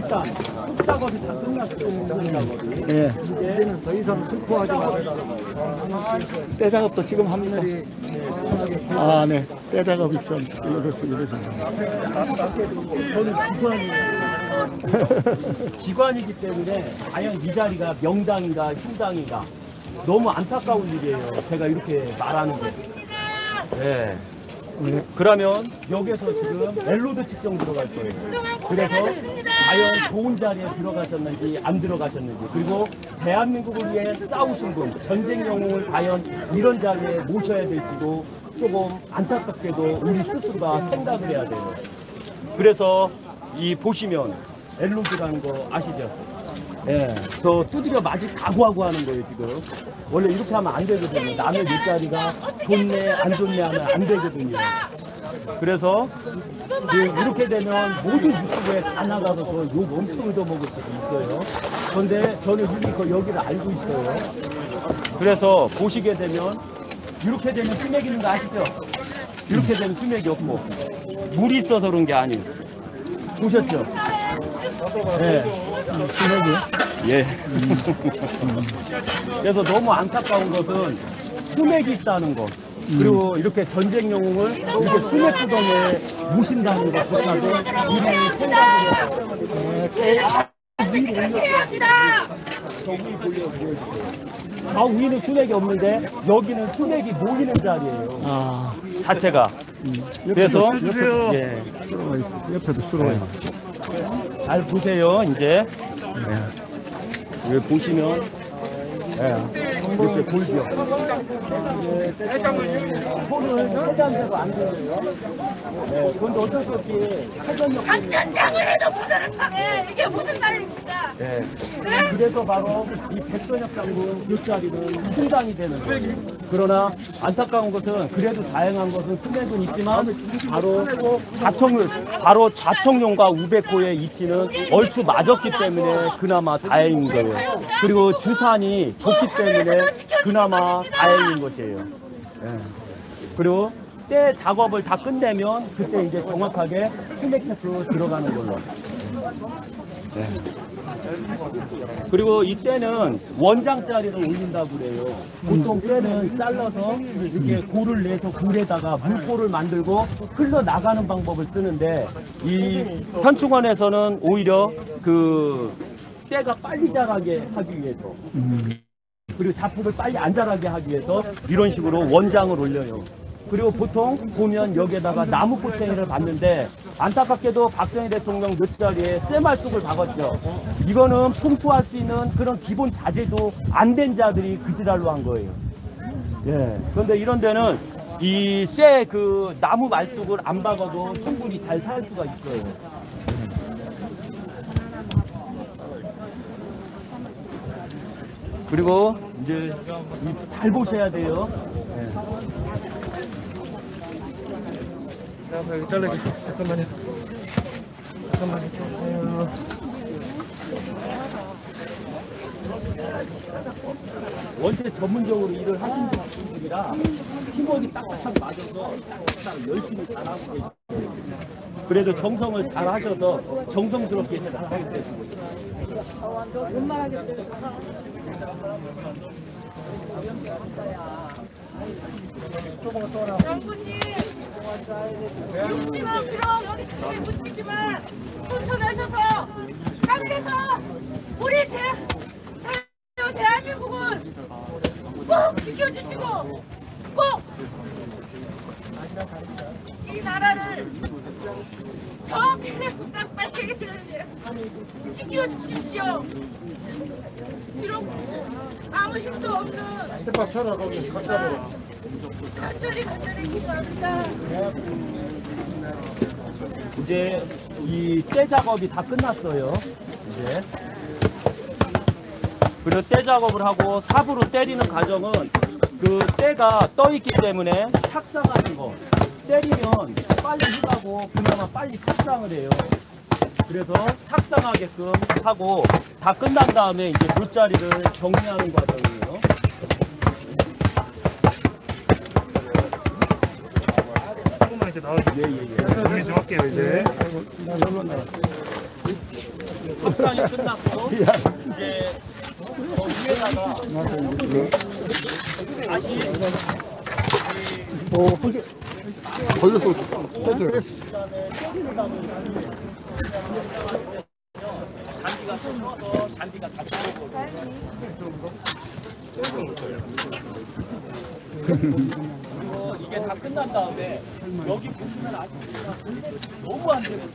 일단 작업이 다 끝났어요. 예. 이제는 더 이상 슬퍼하지 말아라. 때 작업도 지금 합니다. 아, 네. 때 작업이 좀 이러죠. 저는 직관이기 때문에 과연 이 자리가 명당인가 흉당인가 너무 안타까운 일이에요. 제가 이렇게 말하는 게. 네. 그러면 여기서 지금 엘로드 측정 들어갈 거예요. 그래서 과연 좋은 자리에 들어가셨는지 안 들어가셨는지, 그리고 대한민국을 위해 싸우신 분, 전쟁 영웅을 과연 이런 자리에 모셔야 될지도 조금 안타깝게도 우리 스스로가 생각을 해야 돼요. 그래서 이 보시면 엘로드라는 거 아시죠? 예, 저 두드려 맞을 각오하고 하는 거예요 지금. 원래 이렇게 하면 안 되거든요. 남의 일자리가 좋네 안 좋네 하면 안 되거든요. 그래서 이렇게 되면 모든 유튜브에 다 나가서 욕 엄청 얻어먹을 수도 있어요. 그런데 저는 이미 여기를 알고 있어요. 그래서 보시게 되면 이렇게 되면 수맥 있는 거 아시죠? 이렇게 되면 수맥이 없고 물이 있어서 그런 게 아니에요. 보셨죠? 네. 수맥이요? 예. 그래서 너무 안타까운 것은 수맥이 있다는 것. 그리고 이렇게 전쟁 영웅을 이렇게 수맥 구덩이에 모신다는 것조차도 우리 생각을 저 위는 수맥이 없는데 여기는 수맥이 모이는 자리예요. 아, 자체가. 그래서 예. 옆에도 수로가 있어. 잘 보세요. 이제 여기 보시면 이렇게 보이죠. 손을 해단대로 안 돼요. 그런데 어쩔 수 없이 회전력 작전장을 해도 부드럽하네. 이게 무슨 난리입니까? 그래서 바로 이 백선엽 장군 그 자리는 충당이 되는 거예요. 그러나 안타까운 것은 그래도 다행한 것은 수맥은 있지만 바로 자청룡과 우백호의 이치는 얼추 맞았기 때문에 그나마 다행인 거예요. 그리고 주산이 좋기 때문에 그나마 다행인 것이에요. 그리고 때 작업을 다 끝내면 그때 이제 정확하게 수맥 체크로 들어가는 걸로. 그리고 이때는 원장짜리를 올린다고 그래요. 보통 때는 잘라서 이렇게 골을 내서 골에다가 물골을 만들고 흘러나가는 방법을 쓰는데 이 현충원에서는 오히려 그 때가 빨리 자라게 하기 위해서 그리고 자폭을 빨리 안 자라게 하기 위해서 이런 식으로 원장을 올려요. 그리고 보통 보면 여기에다가 나무 꼬챙이를 봤는데 안타깝게도 박정희 대통령 몇 자리에 쇠말뚝을 박았죠. 이거는 풍토할 수 있는 그런 기본 자재도 안 된 자들이 그 지랄로 한 거예요. 그런데 이런 데는 이 쇠 그 나무 말뚝을 안 박아도 충분히 잘 살 수가 있어요. 그리고 이제 잘 보셔야 돼요. 여기 잘라주세요. 잠깐만요. 원체 전문적으로 일을 하시는 분들이라 팀워크가 딱딱하게 맞아서 딱딱 열심히 잘하고 계세요. 그래도 정성을 잘 하셔서 정성스럽게 잘 하게 되시고 장군님, 육지만 그럼 여기 등에 붙이지만 쫓아내셔서 하늘에서 우리 자유 대한민국은 꼭 지켜주시고 꼭 이 나라를 저 국가 빨갱이들을 지켜주십시오. 비록 아무 힘도 없는 간절히 기도합니다. 이제 이 때 작업이 다 끝났어요. 이제 그리고 때 작업을 하고 삽으로 때리는 과정은 그 때가 떠 있기 때문에 착상하는 거 때리면 빨리 휘가고 그나마 빨리 착상을 해요. 그래서 착상하게끔 하고 다 끝난 다음에 이제 돗자리를 정리하는 과정이에요. 조금만 이제 나와주세요. 정리 좀 할게요, 이제. 협상이 끝났고 이제 위에다가 다시 혼자 걸려서 해줘요. 잔디가 펴서 잔디가 다 펴고 그리고 이게 다 끝난 다음에 여기 보시면 아시겠지만 너무 안 되는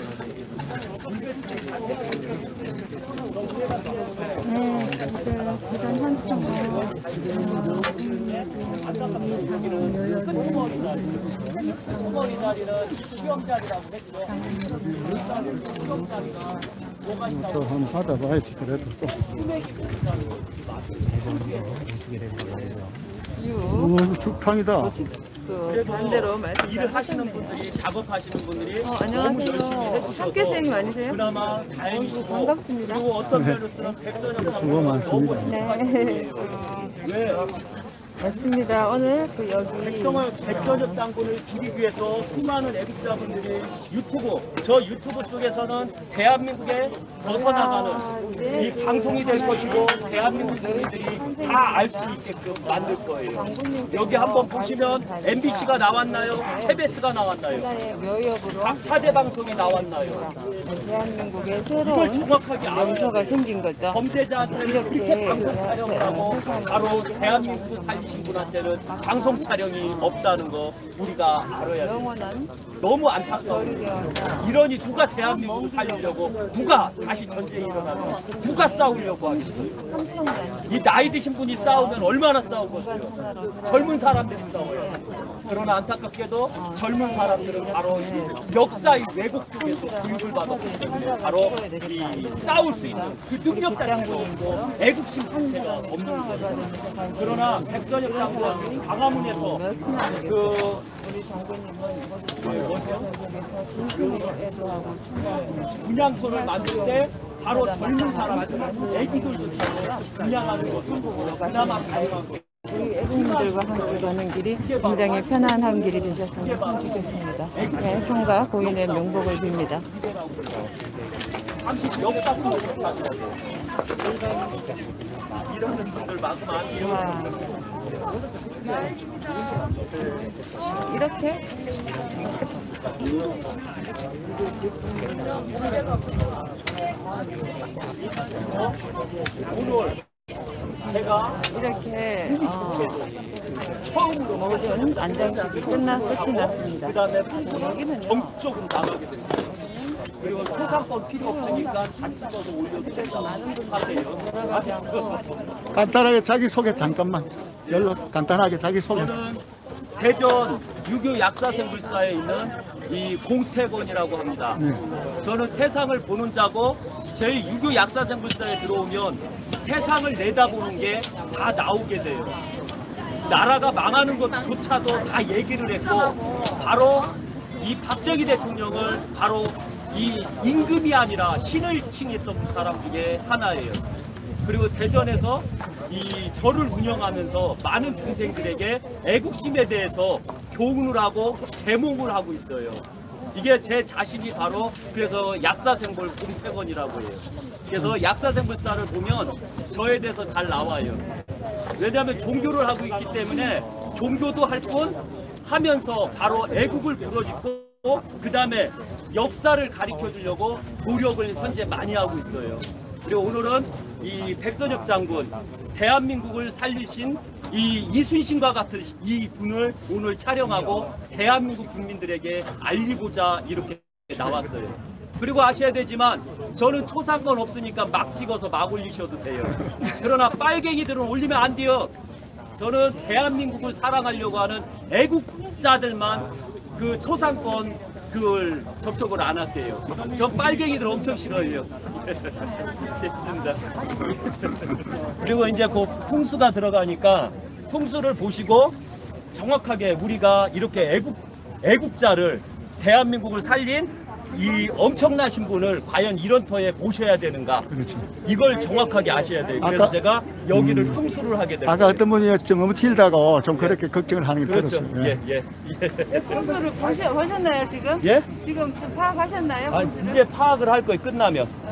큰 자리는 시험 자리라고 했죠. 시험 자리가 뭐가 있다고 또 한번 받아봐야지 그래도 또. 오, 죽탕이다. 그 반대로 말씀 일을 하시는 분들이 작업하시는 분들이 너무 열심히 안녕하세요. 해주셔서 학교생님 아니세요? 그나마 다행이시고 반갑습니다. 그리고 어떤 면으로서는 백선영 수고 장관은 많습니다. 네. 왜 맞습니다. 오늘 그 여기 백선엽 장군을 기리기 위해서 수많은 애국자분들이 저 유튜브 속에서는 대한민국에 벗어나가는 이 방송이 될 것이고 대한민국 국민들이 다 알 수 있게끔 만들 거예요. 여기 한번 보시면 MBC가 나왔나요? KBS가 나왔나요? 하나의 묘역으로 각 4대 방송이 나왔나요? 대한민국의 이걸 새로운 정확하게 알아야 명소가 돼요. 생긴 거죠. 범죄자한테는 이렇게 방송 촬영을 하고 바로 대한민국을 살리신 분한테는 방송 촬영이 없다는 거 우리가 알아야 돼요. 영원한 너무 안타까워요. 거리되었다. 이러니 누가 대한민국을 살리려고 누가 다시 전쟁이 일어나면 누가 싸우려고 하겠어요. 삼성단 이 나이 드신 분이 싸우면 얼마나 싸우겠어요. 젊은 사람들이 싸워요. 그러나 안타깝게도 젊은 사람들은 바로 이 역사의 왜곡 속에서 교육을 받았기 때문에 바로 이 싸울 수 있는 그 능력 자체가 없고 애국심 자체가 없는 거예요. 그러나 백선엽 장군 광화문에서 며칠 안에 그 우리 장군님은 뭐죠? 진심으로 애도하고 분향소를 만들 때 바로 젊은 사람들, 애기들조차도 분향하는 것은 그나마 다양한 거예요. 우리 애국민들과 함께 가는 길이 굉장히 편안한 길이 되셨으면 참 좋겠습니다. 네, 성과 고인의 명복을 빕니다. 잠시 역사 속으로 이런 분들 많구만. 와. 이렇게 오늘 제가 이렇게 처음으로 모든 안장식이 끝이 났습니다. 그 다음에 여기는 전국적으로 나가게 됩니다. 그리고 초상권 필요 없으니까 다 찍어서 올려도 된다고 하세요. 간단하게 자기 소개 잠깐만. 연락 간단하게 자기 소개. 저는 대전 유교 약사생불사에 있는 이 공태건이라고 합니다. 저는 세상을 보는 자고 저희 유교 약사생불사에 들어오면 세상을 내다보는 게 다 나오게 돼요. 나라가 망하는 것조차도 다 얘기를 했고 바로 이 박정희 대통령을 바로 이 임금이 아니라 신을 칭했던 사람 중에 하나예요. 그리고 대전에서 이 절을 운영하면서 많은 중생들에게 애국심에 대해서 교훈을 하고 계몽을 하고 있어요. 이게 제 자신이 바로 그래서 약사생불 공태건이라고 해요. 그래서 약사생불사를 보면 저에 대해서 잘 나와요. 왜냐하면 종교를 하고 있기 때문에 종교도 할 뿐 하면서 바로 애국을 불어짓고 그 다음에 역사를 가르쳐 주려고 노력을 현재 많이 하고 있어요. 그리고 오늘은 이 백선엽 장군 대한민국을 살리신 이 이순신과 같은 이 분을 오늘 촬영하고 대한민국 국민들에게 알리고자 이렇게 나왔어요. 그리고 아셔야 되지만 저는 초상권 없으니까 막 찍어서 막 올리셔도 돼요. 그러나 빨갱이들은 올리면 안 돼요. 저는 대한민국을 사랑하려고 하는 애국자들만 그 초상권 그걸 접촉을 안 할게요. 저 빨갱이들 엄청 싫어해요. 됐습니다. 그리고 이제 그 풍수가 들어가니까 풍수를 보시고 정확하게 우리가 이렇게 애국자를 대한민국을 살린 이 엄청나신 분을 과연 이런 터에 모셔야 되는가? 그렇죠. 이걸 정확하게 아셔야 돼요. 그래서 아까- 제가 여기를 풍수를 하게 됩니다. 아까 어떤 분이 좀 너무 칠다고 좀 그렇게 걱정을 하는 게 그렇죠. 들었어요. 예. 공수를 보셨나요 지금? 예? 지금 좀 파악하셨나요? 아, 공수를? 이제 파악을 할 거예요. 끝나면.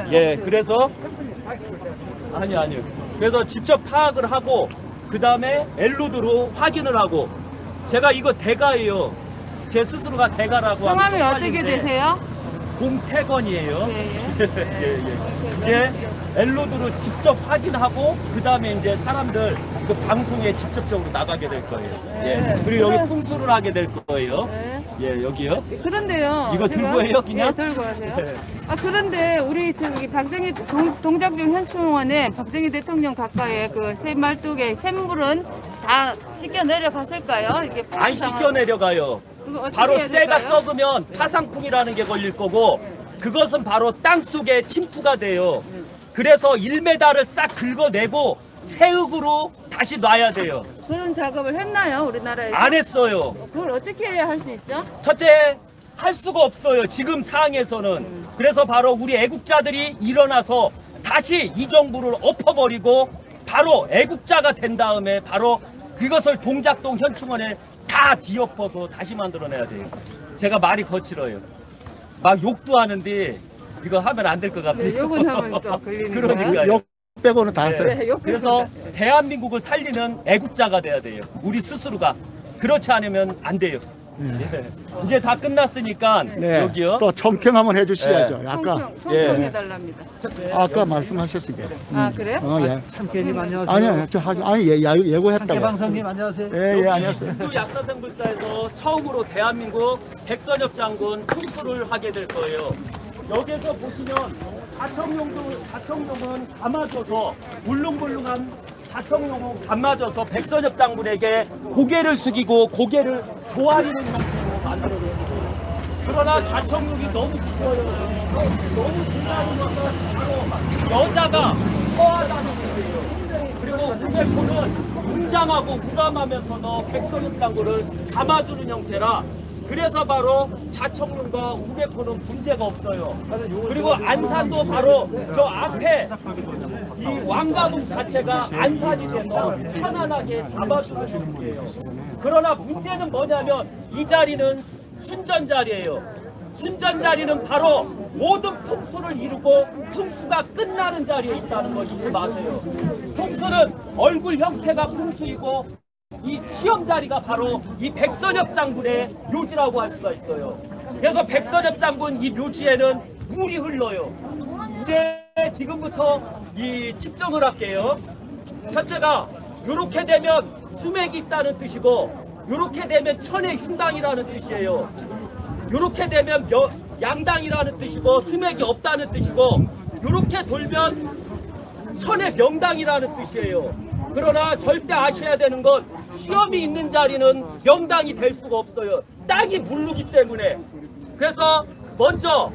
예, 그래서 아니요. 그래서 직접 파악을 하고 그 다음에 엘로드로 확인을 하고 제가 이거 대가예요. 제 스스로가 대가라고 하는 성함이 어떻게 쪽팔린데 되세요? 공태건이에요. 예. 예. 이제 엘로드로 직접 확인하고 그 다음에 이제 사람들 그 방송에 직접적으로 나가게 될 거예요. 예. 그리고 여기 풍수를 하게 될 거예요. 네. 예, 여기요. 그런데요. 이거 들고 해요, 그냥? 네, 들고 하세요. 네. 아, 그런데 우리 저기 박정희 동작중 현충원에 박정희 대통령 가까이에 그 샘말뚝에 샘물은 다 씻겨 내려갔을까요? 이게 안 씻겨 내려가요. 그거 어떻게 바로 해야 쇠가 될까요? 썩으면 파상풍이라는 게 걸릴 거고 그것은 바로 땅 속에 침투가 돼요. 그래서 1m를 싹 긁어내고 새흙으로 다시 놔야 돼요. 그런 작업을 했나요, 우리나라에서? 안 했어요. 그걸 어떻게 해야 할 수 있죠? 첫째, 할 수가 없어요. 지금 상황에서는. 그래서 바로 우리 애국자들이 일어나서 다시 이 정부를 엎어버리고 바로 애국자가 된 다음에 바로 그것을 동작동 현충원에 다 뒤엎어서 다시 만들어내야 돼요. 제가 말이 거칠어요. 막 욕도 하는데 이거 하면 안 될 것 같아요. 네, 욕은 하면 또 걸리는 그러니까요. 욕 빼고는 다 했어요. 네, 욕 그래서 대한민국을 살리는 애국자가 돼야 돼요. 우리 스스로가. 그렇지 않으면 안 돼요. 예. 이제 다 끝났으니까 네. 여기요. 또 총평 한번 해주셔야죠. 아까 성평해달랍니다. 아까 말씀하셨으니까. 아, 그래요? 예. 참깨님 안녕하세요. 아니요, 아니 예고했다고. 참깨방송님 안녕하세요. 예, 안녕하세요. 인도 약사생불사에서 처음으로 대한민국 백선엽 장군 풍수를 하게 될 거예요. 여기서 보시면 자청용은 감아줘서 울릉불릉한 자청용은 감아줘서 백선엽 장군에게 고개를 숙이고 고개를 조아리는 형태로 만들어냈어요. 그러나 자청용이 너무 길어요. 너무 길다는 것은 바로 여자가 허하다는 뜻이에요. 그리고 우베코는 웅장하고 무감하면서도 백선엽 장군을 감아주는 형태라 그래서 바로 자청룡과 우베코는 문제가 없어요. 그리고 안산도 바로 저 앞에 이 왕가문 자체가 안산이 돼서 편안하게 잡아주는 형태예요. 그러나 문제는 뭐냐면 이 자리는 순전 자리예요. 순전 자리는 바로 모든 풍수를 이루고 풍수가 끝나는 자리에 있다는 거 잊지 마세요. 풍수는 얼굴 형태가 풍수이고 이 시험 자리가 바로 이 백선엽 장군의 묘지라고 할 수가 있어요. 그래서 백선엽 장군 이 묘지에는 물이 흘러요. 이제 지금부터 이 측정을 할게요. 첫째가 이렇게 되면 수맥이 있다는 뜻이고 이렇게 되면 천의 흉당이라는 뜻이에요. 이렇게 되면 양당이라는 뜻이고 수맥이 없다는 뜻이고 이렇게 돌면 천의 명당이라는 뜻이에요. 그러나 절대 아셔야 되는 건 시험이 있는 자리는 명당이 될 수가 없어요. 땅이 물르기 때문에. 그래서 먼저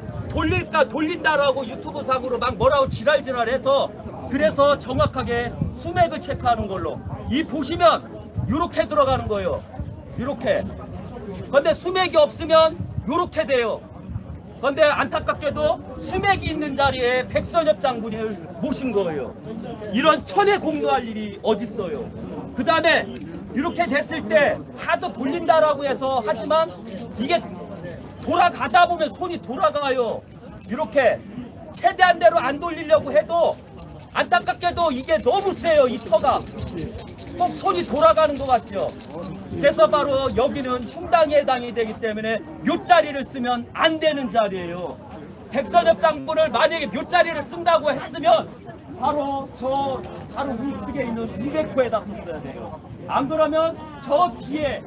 돌린다라고 유튜브 상으로 막 뭐라고 지랄지랄해서 그래서 정확하게 수맥을 체크하는 걸로. 이 보시면 이렇게 들어가는 거예요. 이렇게. 근데 수맥이 없으면 이렇게 돼요. 그런데 안타깝게도 수맥이 있는 자리에 백선엽 장군을 모신 거예요. 이런 천에 공부할 일이 어딨어요. 그 다음에 이렇게 됐을 때 하도 돌린다라고 해서 하지만 이게 돌아가다 보면 손이 돌아가요. 이렇게 최대한대로 안 돌리려고 해도 안타깝게도 이게 너무 세요. 이 터가 꼭 손이 돌아가는 것 같죠. 그래서 바로 여기는 흉당에 해당이 되기 때문에 묘자리를 쓰면 안 되는 자리예요. 백선엽 장군을 만약에 묘자리를 쓴다고 했으면 바로 바로 우측에 있는 우베코에다 썼어야 돼요. 안 그러면 저 뒤에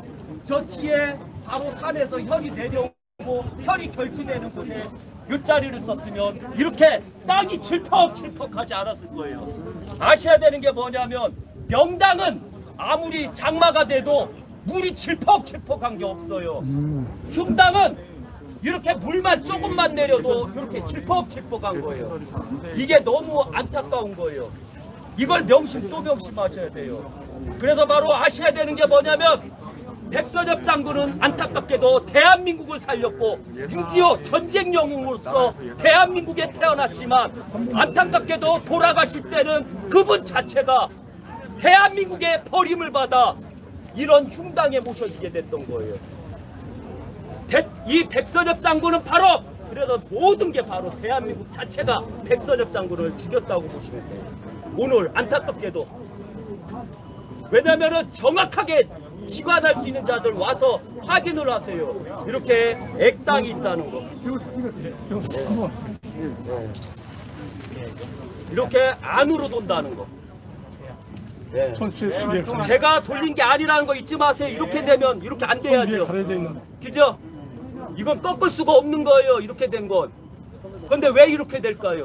바로 산에서 혈이 내려오고 혈이 결집되는 곳에 묘자리를 썼으면 이렇게 땅이 질퍽질퍽하지 않았을 거예요. 아셔야 되는 게 뭐냐면 명당은 아무리 장마가 돼도 물이 질퍽질퍽한 게 없어요. 흉당은 이렇게 물만 조금만 내려도 이렇게 질퍽질퍽한 거예요. 이게 너무 안타까운 거예요. 이걸 또 명심하셔야 돼요. 그래서 바로 아셔야 되는 게 뭐냐면 백선엽 장군은 안타깝게도 대한민국을 살렸고 6.25 전쟁 영웅으로서 대한민국에 태어났지만 안타깝게도 돌아가실 때는 그분 자체가 대한민국의 버림을 받아 이런 흉당에 모셔지게 됐던 거예요. 이 백선엽 장군은 바로 그래서 모든 게 바로 대한민국 자체가 백선엽 장군을 죽였다고 보시면 돼요. 오늘 안타깝게도. 왜냐면은 정확하게 직관할 수 있는 자들 와서 확인을 하세요. 이렇게 액당이 있다는 거. 이렇게 안으로 돈다는 거. 네. 제가 돌린 게 아니라는 거 잊지 마세요. 이렇게 되면 이렇게 안 돼야죠. 그죠? 이건 꺾을 수가 없는 거예요. 이렇게 된 건. 근데 왜 이렇게 될까요?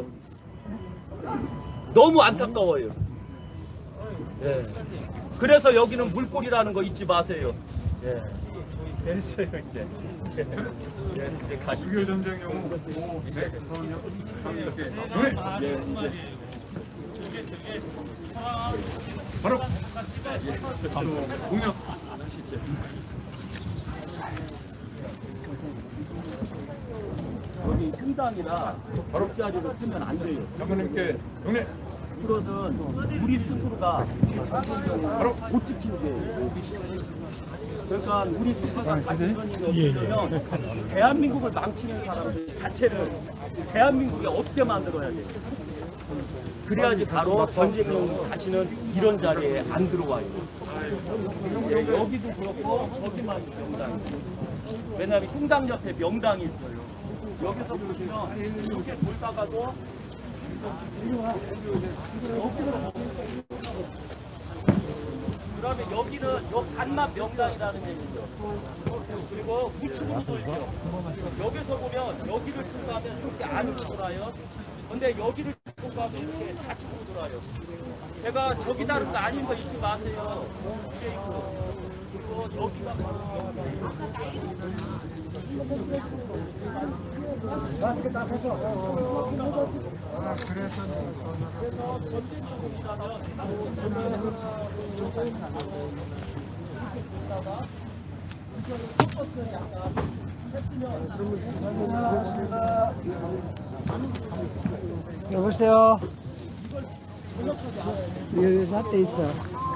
너무 안타까워요. 예. 그래서 여기는 물골이라는 거 잊지 마세요. 예. 됐어요 이제. 이제 가시고. 전쟁용 바로 공격. 여기 흉당이라 바로자리로 쓰면 안 돼요. 장군님께 용례. 이것은 우리 스스로가 바로 못 지키는 거예요. 그러니까 우리 스스로가 자신이 없으면 대한민국을 망치는 사람들 자체를 대한민국이 어떻게 만들어야 돼요? 그래야지 바로 전쟁용 다시는 이런 자리에 안 들어와요. 여기도 그렇고 저기만 명당. 왜냐하면 흉당 옆에 명당이 있어요. 여기서 보시면 이렇게 돌다가도 그러면 여기는 요 간만 명당이라는 얘기죠. 그리고 우측으로 돌죠. 여기서 보면 여기를 통과하면 이렇게 안으로 돌아요. 근데 여기를 통과하면 이렇게 좌측으로 돌아요. 제가 저기 다른 거 아닌 거 잊지 마세요. 이게 있고 그리고 여기가 바로 여보세요. 여기 밭에 있어.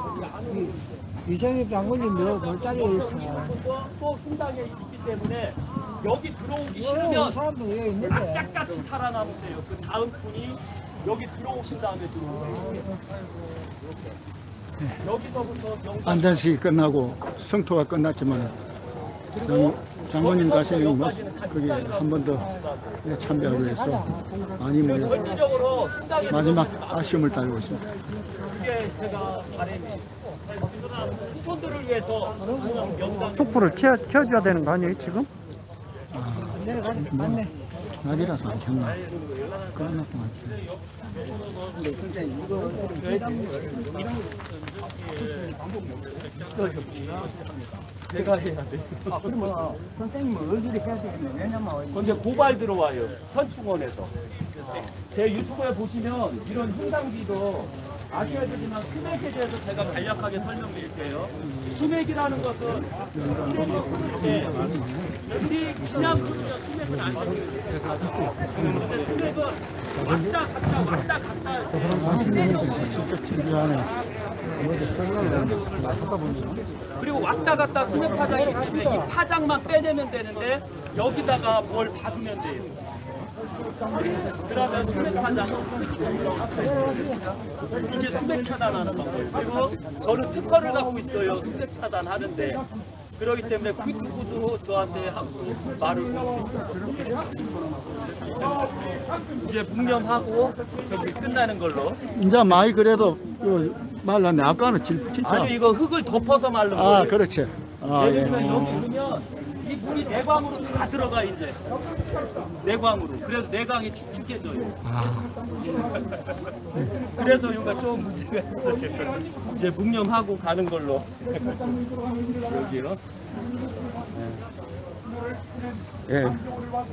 이정희 장군님 몇 자리에 있어. 또 흉당에 있기 때문에 여기 들어오기 이 싫으면 사람도 여기 있는데. 악착같이 살아남으세요. 그 다음 분이 여기 들어오신 다음에 들어오세요. 여기서부터 명당 안전식이 끝나고 성토가 끝났지만 장군님 가시는 뭐 거기 한 번 더 참배하기 위해서 많이 모여 전체적으로 흉당에 마지막 아쉬움을 달고 있습니다. 그게 제가 바람이 후손들을 위해서 명당 촛불을 켜줘야 되는 거 아니에요 지금? 내려가지 맞네. 낮이라서 안 켰나? 끝났던 것 같아요. 내가 해야 돼. 그러면 선생님은 어디를 해야 되겠네. 왜냐면 근데 고발 들어와요. 현충원에서. 제 유튜브에 보시면 이런 흉상비도 아셔야 되지만 수맥에 대해서 제가 간략하게 설명드릴게요. 수맥이라는 것은 우리 그냥 부르면 수맥은 안 돼요. 근데 수맥은 왔다 갔다 진짜 진지하네. 그리고 왔다 갔다 수맥 파장이기 때문에 이 파장만 빼내면 되는데 여기다가 뭘 박으면 돼요. 그러면 수맥 파장은 이게 수맥 차단하는 방법. 그리고 저는 특허를 갖고 있어요. 수맥 차단하는데 그렇기 때문에 quick구도 저한테 하고 말을 이제 묵념하고 저기 끝나는 걸로. 이제 많이 그래도 말랐네. 아까는 진짜. 아니 이거 흙을 덮어서 말른 거예요. 아, 그렇지. 아, 예. 여기 넣으면 이 물이 내광으로 다 들어가 이제 내광으로. 그래서 내광이 축축해져요. 그래서 이거 좀 문제가 있어요. 이제 묵념하고 가는 걸로. 여기요. 예. 네.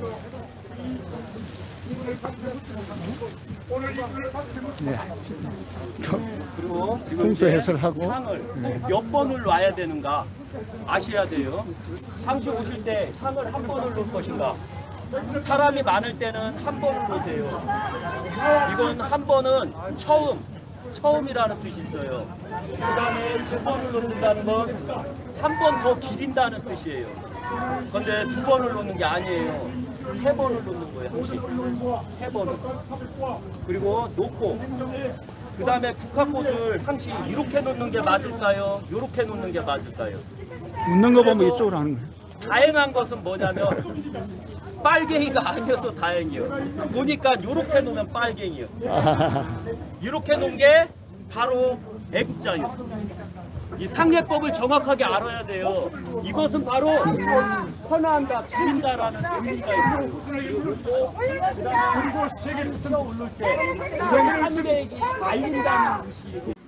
그리고 지금 풍수 해설하고 향을 몇 번을 놔야 되는가 아셔야 돼요. 상시 오실 때 향을 한 번을 놓을 것인가. 사람이 많을 때는 한 번을 놓으세요. 이건 한 번은 처음이라는 뜻이 있어요. 그 다음에 두 번을 놓는다는 건 한 번 더 기린다는 뜻이에요. 근데 2번을 놓는 게 아니에요. 3번을 놓는 거예요, 항시. 3번을. 그리고 놓고, 그 다음에 국화꽃을 항시 이렇게 놓는 게 맞을까요? 이렇게 놓는 게 맞을까요? 웃는 거 보면 이쪽으로 하는 거예요. 다행한 것은 뭐냐면, 빨갱이가 아니어서 다행이에요. 보니까 이렇게 놓으면 빨갱이에요. 이렇게 놓은 게 바로 애국자예요. 이 상례법을 정확하게 알아야 돼요. 이것은 바로 헌화한다, 드린다라는 의미가요. 그리고 그 다음에 세계를 쓸어 올릴 때 이건 하늘에게 알린다는 뜻이에요.